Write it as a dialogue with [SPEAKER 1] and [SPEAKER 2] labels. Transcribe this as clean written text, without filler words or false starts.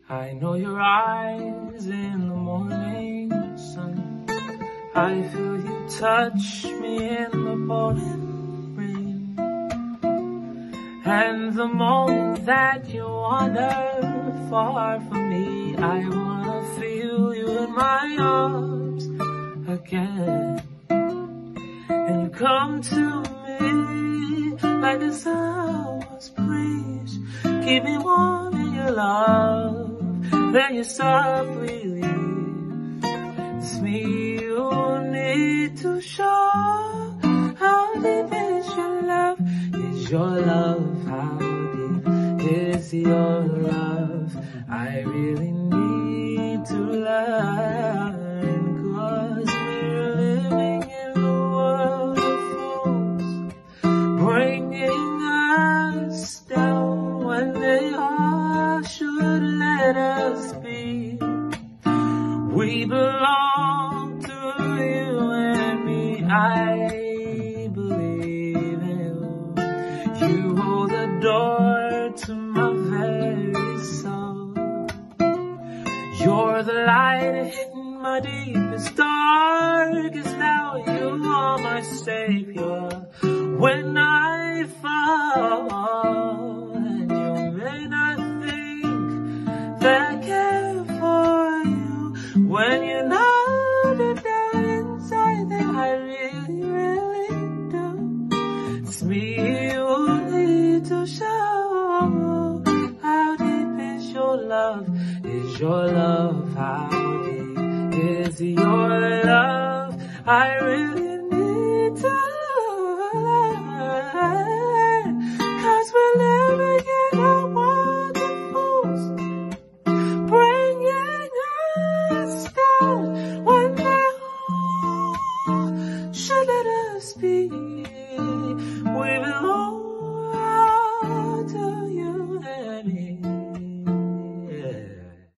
[SPEAKER 1] I know your eyes in the morning sun. I feel you touch me in the pouring rain. And the moment that you wander far from me, I wanna feel you in my arms again. And you come to me like a summer's breeze, keep me warm in your love, then you softly leave. It's me you need to show. How deep is your love? Is your love? How deep is your love? I really need to learn, 'cause we're living in the world of fools, bringing us down when they all should let us be. We belong to you and me. I believe in you. You hold the door to my very soul. You're the light in my deepest, darkest hour. You are my savior when I fall. And you may not think that I care for you when you know deep down inside that I really, really do. It's me you need to show. How deep is your love? Is your love?